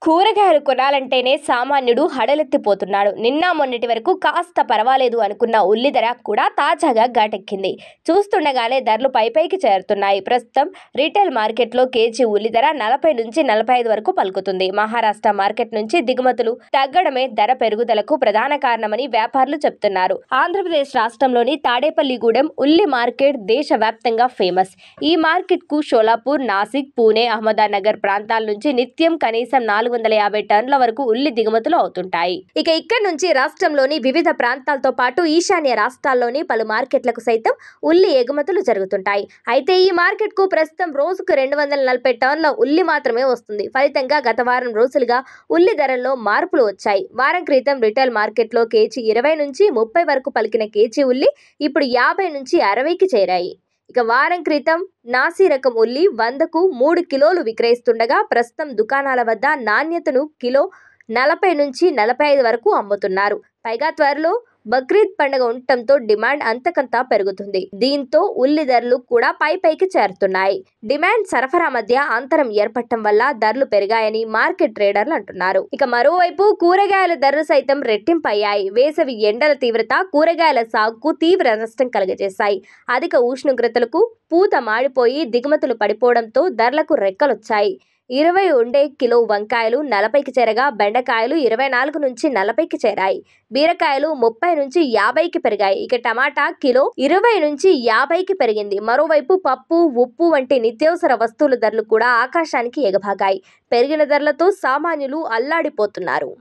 కూరగాయలు కొనాలంటేనే సామాన్యుడు హడలెత్తిపోతున్నాడు. నిన్న మొన్నటి వరకు కాస్త పర్వాలేదు అనుకున్న ఉల్లి ధర కూడా తాజాగా ఘాటెక్కింది. చూస్తుండగానే ధరలు పైపైకి చేరుతున్నాయి. ప్రస్తుతం రీటైల్ మార్కెట్లో కేజీ ఉల్లి ధర 40 నుంచి 45 వరకు పలుకుతుంది. మహారాష్ట్ర మార్కెట్ నుంచి దిగుమతులు తగ్గడమే ధర పెరుగుదలకు ప్రధాన కారణమని వ్యాపారులు చెబుతున్నారు. ఆంధ్రప్రదేశ్ రాష్ట్రంలోని తాడేపల్లిగూడెం ఉల్లి మార్కెట్ దేశవ్యాప్తంగా ఫేమస్. ఈ మార్కెట్ కు షోలాపూర్, నాసిక్, పూణే, అహ్మదానగర్ ప్రాంతాల నుంచి నిత్యం కనీసం 450 టన్నుల వరకు ఉల్లి దిగుమతులు అవుతుంటాయి. ఇక్కడ నుంచి రాష్ట్రంలోని వివిధ ప్రాంతాలతో పాటు ఈశాన్య రాష్ట్రాల్లోని పలు మార్కెట్లకు సైతం ఉల్లి ఎగుమతులు జరుగుతుంటాయి. అయితే ఈ మార్కెట్ కు ప్రస్తుతం రోజుకు 240 టన్నుల ఉల్లి మాత్రమే వస్తుంది. ఫలితంగా గత వారం రోజులుగా ఉల్లి ధరల్లో మార్పులు వచ్చాయి. వారం క్రితం రిటైల్ మార్కెట్లో కేజీ 20 నుంచి 30 వరకు పలికిన కేజీ ఉల్లి ఇప్పుడు 50 నుంచి 60కి చేరాయి. వారం క్రితం నాసి రకం ఉల్లి 100కు 3 కిలోలు విక్రయిస్తుండగా ప్రస్తుతం దుకాణాల వద్ద నాణ్యతను కిలో 40 నుంచి 45 వరకు అమ్ముతున్నారు. పైగా త్వరలో బక్రీద్ పండుగ ఉండటంతో డిమాండ్ అంతకంతా పెరుగుతుంది. దీంతో ఉల్లి ధరలు కూడా పైకి చేరుతున్నాయి. డిమాండ్ సరఫరా మధ్య అంతరం ఏర్పడటం వల్ల ధరలు పెరిగాయని మార్కెట్ ట్రేడర్లు అంటున్నారు. మరోవైపు కూరగాయల ధరలు సైతం రెట్టింపయ్యాయి. వేసవి ఎండల తీవ్రత కూరగాయల సాగుకు తీవ్ర నష్టం కలుగజేశాయి. అధిక ఉష్ణోగ్రతలకు పూత మాడిపోయి దిగుమతులు పడిపోవడంతో ధరలకు రెక్కలొచ్చాయి. 20 ఉండే కిలో వంకాయలు 40కి చేరగా బెండకాయలు 24 నుంచి 40కి చేరాయి. బీరకాయలు 30 నుంచి 50కి పెరిగాయి. టమాటా కిలో 20 నుంచి 50కి పెరిగింది. మరోవైపు పప్పు, ఉప్పు వంటి నిత్యావసర వస్తువుల ధరలు కూడా ఆకాశానికి ఎగబాగాయి. పెరిగిన ధరలతో సామాన్యులు అల్లాడిపోతున్నారు.